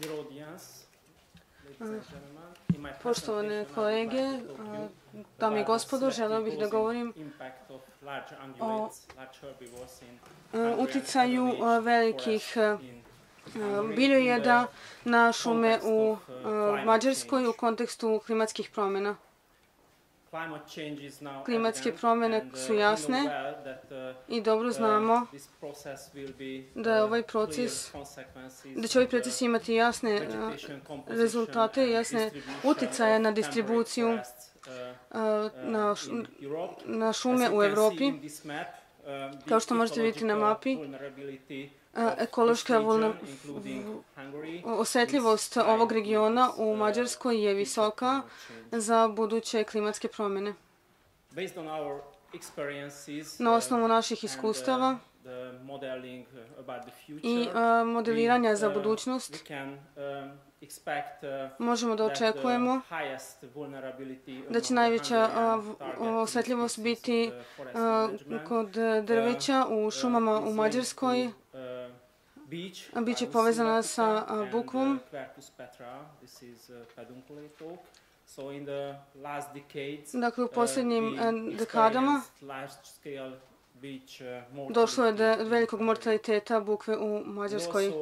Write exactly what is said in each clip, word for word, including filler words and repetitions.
Poštovane kolege, dame i gospodo, želeo bih da govorim o uticaju velikih biljojeda na šume u Mađarskoj u kontekstu klimatskih promjena. Klimatske promjene su jasne i dobro znamo da je ovaj proces, da će ovaj proces imati jasne rezultate, jasne uticaje na distribuciju na šume u Evropi. Kao što možete vidjeti na mapi, ekološka osjetljivost ovog regiona u Mađarskoj je visoka za buduće klimatske promjene. Na osnovu naših iskustava i modeliranja za budućnost možemo da očekujemo da će najveća osjetljivost biti kod drveća u šumama u Mađarskoj. Biće povezana sa bukvom. Dakle, u posljednjim dekadama došlo je do velikog mortaliteta bukve u Mađarskoj.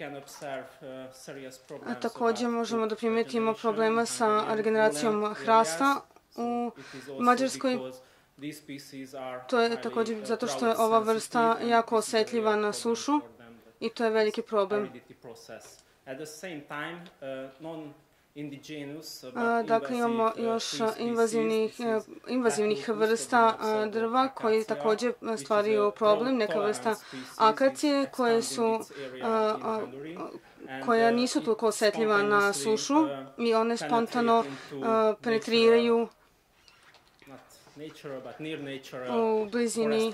Također možemo da primetimo problema sa regeneracijom hrasta u Mađarskoj. To je također zato što je ova vrsta jako osjetljiva na sušu i to je veliki problem. Dakle, imamo još invazivnih vrsta drva koji također stvaraju problem. Neka vrsta akacije koje su, koja nisu toliko osjetljiva na sušu i one spontano penetriraju u blizini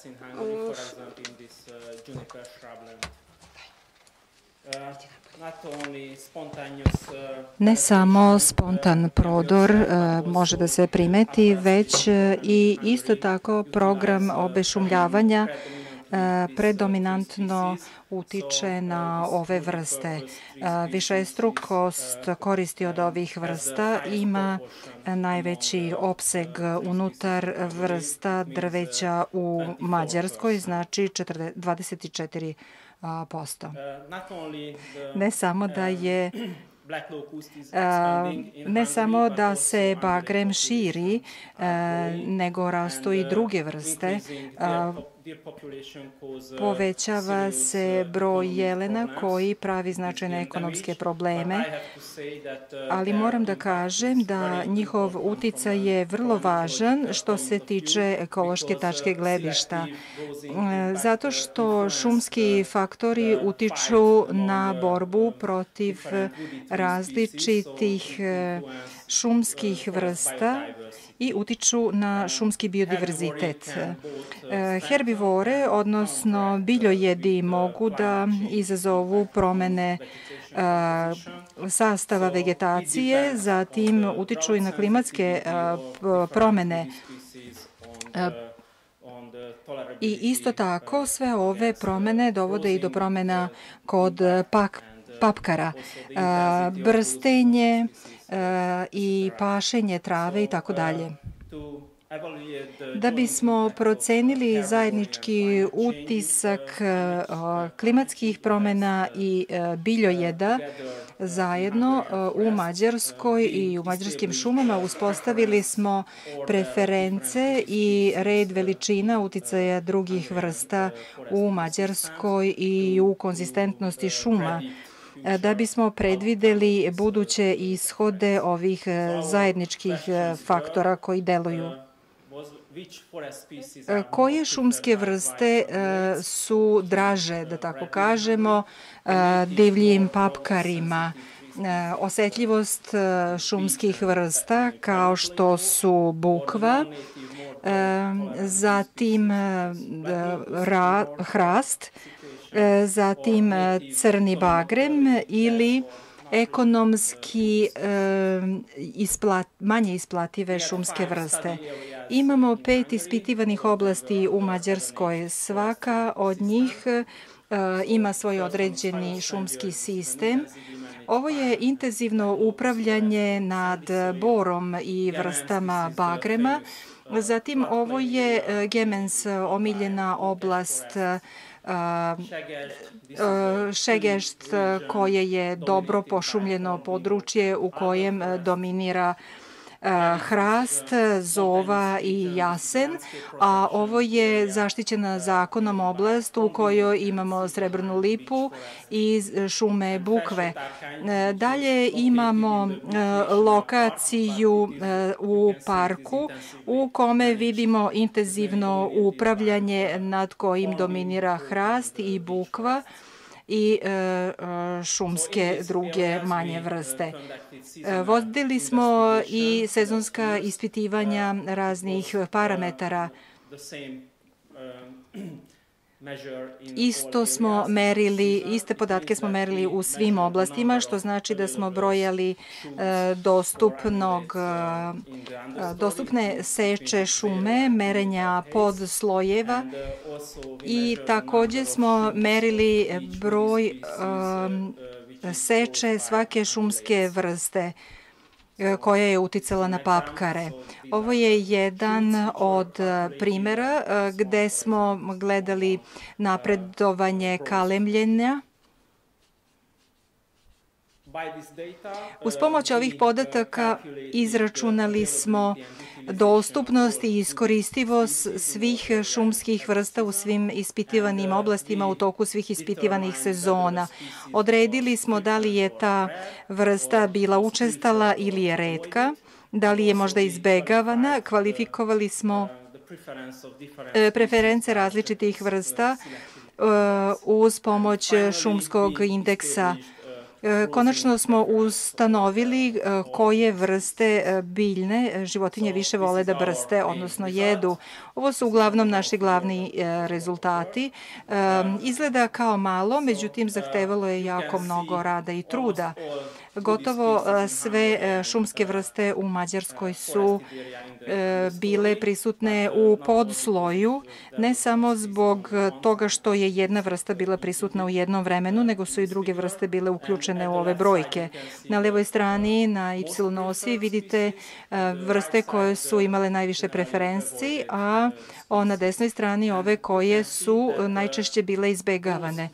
Ne samo spontan prodor može da se primeti, već i isto tako program obešumljavanja predominantno utiče na ove vrste. Višestrukost koristi od ovih vrsta ima najveći opseg unutar vrsta drveća u Mađarskoj, znači dvadeset četiri posto. Ne samo da je ne samo da se bagrem širi, nego rastu i druge vrste. Povećava se broj jelena koji pravi značajne ekonomske probleme, ali moram da kažem da njihov uticaj je vrlo važan što se tiče ekološke tačke gledišta, zato što šumski faktori utiču na borbu protiv različitih šumskih vrsta i utiču na šumski biodiverzitet. Herbivore, odnosno biljojedi, mogu da izazovu promene sastava vegetacije, zatim utiču i na klimatske promene. I isto tako sve ove promene dovode i do promena kod papkara, brstenje i pašenje trave i tako dalje. Da bismo procenili zajednički utisak klimatskih promjena i biljojeda zajedno u Mađarskoj i u mađarskim šumama uspostavili smo preference i red veličina uticaja drugih vrsta u Mađarskoj i u konzistentnosti šuma, da bismo predvideli buduće ishode ovih zajedničkih faktora koji deluju. Koje šumske vrste su draže, da tako kažemo, divljim papkarima? Osjetljivost šumskih vrsta kao što su bukva, zatim hrast, zatim crni bagrem ili ekonomski manje isplative šumske vrste. Imamo pet ispitivanih oblasti u Mađarskoj. Svaka od njih ima svoj određeni šumski sistem Ovo je intenzivno upravljanje nad borom i vrstama bagrema. Zatim, ovo je Gemens, omiljena oblast Šegešt, koje je dobro pošumljeno područje u kojem dominira hrast, zova i jasen, a ovo je zaštićena zakonom oblast u kojoj imamo srebrnu lipu i šume bukve. Dalje imamo lokaciju u parku u kome vidimo intenzivno upravljanje nad kojim dominira hrast i bukva i šumske druge manje vrste. Vodili smo i sezonska ispitivanja raznih parametara. Isto smo merili, iste podatke smo merili u svim oblastima, što znači da smo brojali dostupnog, dostupne seče šume, merenja podslojeva i također smo merili broj seče svake šumske vrste koja je uticala na papkare. Ovo je jedan od primjera gde smo gledali napredovanje kalemljenja. Uz pomoć ovih podataka izračunali smo dostupnost i iskoristivost svih šumskih vrsta u svim ispitivanim oblastima u toku svih ispitivanih sezona. Odredili smo da li je ta vrsta bila učestala ili je retka, da li je možda izbegavana, kvalifikovali smo preference različitih vrsta uz pomoć šumskog indeksa. Konačno smo ustanovili koje vrste biljne životinje više vole da brste, odnosno jedu. Ovo su uglavnom naši glavni rezultati. Izgleda kao malo, međutim zahtevalo je jako mnogo rada i truda. Gotovo sve šumske vrste u Mađarskoj su bile prisutne u podsloju, ne samo zbog toga što je jedna vrsta bila prisutna u jednom vremenu, nego su i druge vrste bile uključene u ove brojke. Na levoj strani, na Y osi, vidite vrste koje su imale najviše preferenciji, a na desnoj strani ove koje su najčešće bile izbegavane.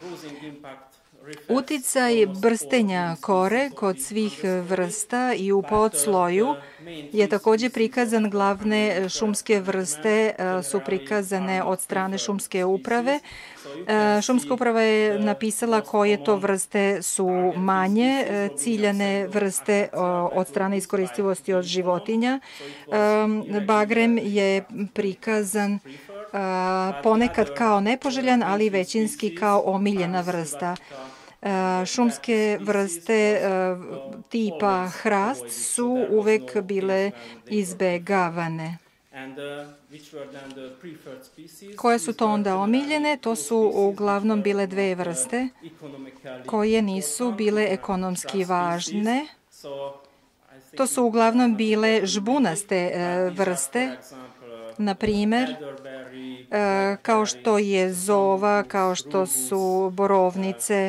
Uticaj brstenja kore kod svih vrsta i u podsloju je također prikazan. Glavne šumske vrste su prikazane od strane šumske uprave. Šumska uprava je napisala koje to vrste su manje, ciljane vrste od strane iskoristivosti od životinja. Bagrem je prikazan ponekad kao nepoželjan, ali većinski kao omiljena vrsta. Šumske vrste tipa hrast su uvek bile izbegavane. Koje su to onda omiljene? To su uglavnom bile dve vrste koje nisu bile ekonomski važne. To su uglavnom bile žbunaste vrste, na primjer, kao što je zova, kao što su borovnice,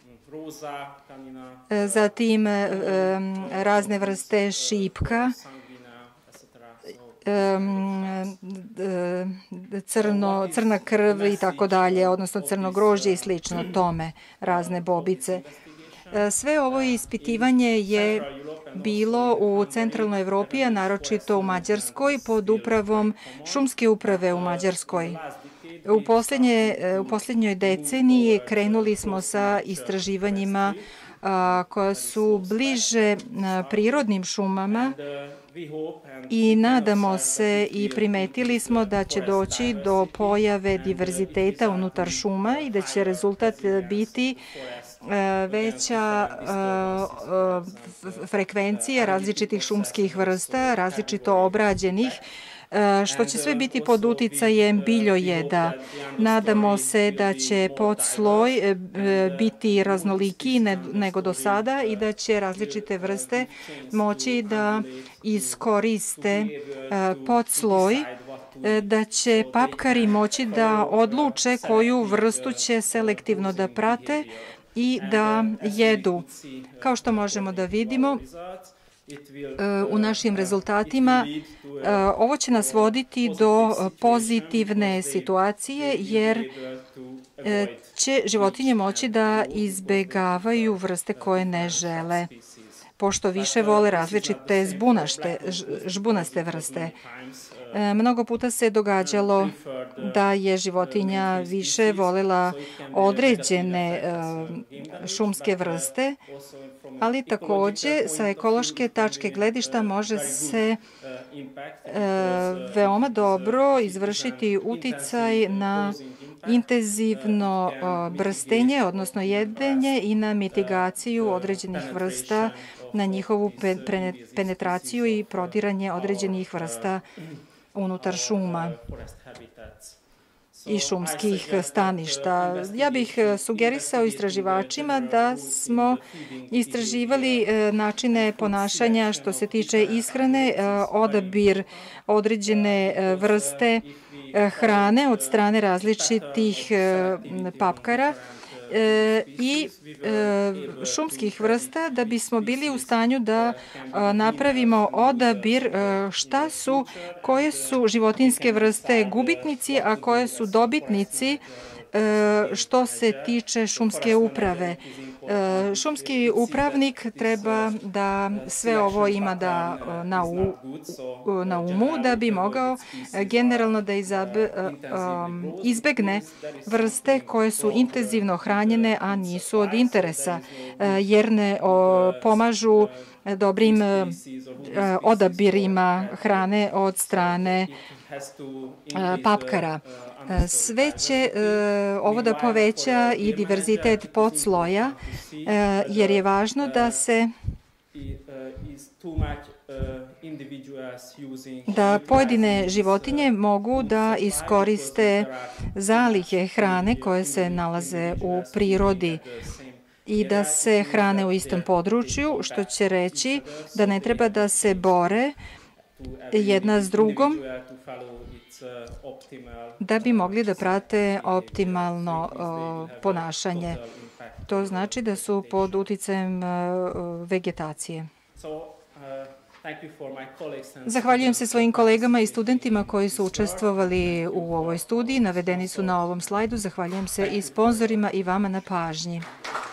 zatim razne vrste šipka, crno, crna krv i tako dalje, odnosno crno grožđe i slično tome, razne bobice. Sve ovo ispitivanje je bilo u centralnoj Evropi, a naročito u Mađarskoj, pod upravom šumske uprave u Mađarskoj. U, posljednje, u posljednjoj deceniji krenuli smo sa istraživanjima a, koja su bliže a, prirodnim šumama i nadamo se i primetili smo da će doći do pojave diverziteta unutar šuma i da će rezultat biti veća frekvencija različitih šumskih vrsta, različito obrađenih, što će sve biti pod uticajem biljojeda. Nadamo se da će podsloj biti raznolikiji nego do sada i da će različite vrste moći da iskoriste podsloj, da će papkari moći da odluče koju vrstu će selektivno da prate i da jedu. Kao što možemo da vidimo, u našim rezultatima ovo će nas voditi do pozitivne situacije jer će životinje moći da izbegavaju vrste koje ne žele, pošto više vole različite zbunašte, žbunaste vrste. Mnogo puta se događalo da je životinja više volela određene šumske vrste, ali takođe sa ekološke tačke gledišta može se veoma dobro izvršiti uticaj na intenzivno brstenje, odnosno jedenje i na mitigaciju određenih vrsta, na njihovu penetraciju i prodiranje određenih vrsta unutar šuma i šumskih staništa. Ja bih sugerisao istraživačima da smo istraživali načine ponašanja što se tiče ishrane, odabir određene vrste hrane od strane različitih papkara i šumskih vrsta da bismo bili u stanju da napravimo odabir šta su, koje su životinjske vrste gubitnici, a koje su dobitnici što se tiče šumske uprave. Šumski upravnik treba da sve ovo ima da na, u, na umu da bi mogao generalno da izabe, um, izbegne vrste koje su intenzivno hranjene, a nisu od interesa, jer ne o, pomažu dobrim uh, odabirima hrane od strane uh, papkara. Sve će uh, ovo da poveća i diverzitet podsloja, uh, jer je važno da se da pojedine životinje mogu da iskoriste zalihe hrane koje se nalaze u prirodi i da se hrane u istom području, što će reći da ne treba da se bore jedna s drugom da bi mogli da prate optimalno o, ponašanje. To znači da su pod uticajem o, vegetacije. Zahvaljujem se svojim kolegama i studentima koji su učestvovali u ovoj studiji. Navedeni su na ovom slajdu. Zahvaljujem se i sponzorima i vama na pažnji.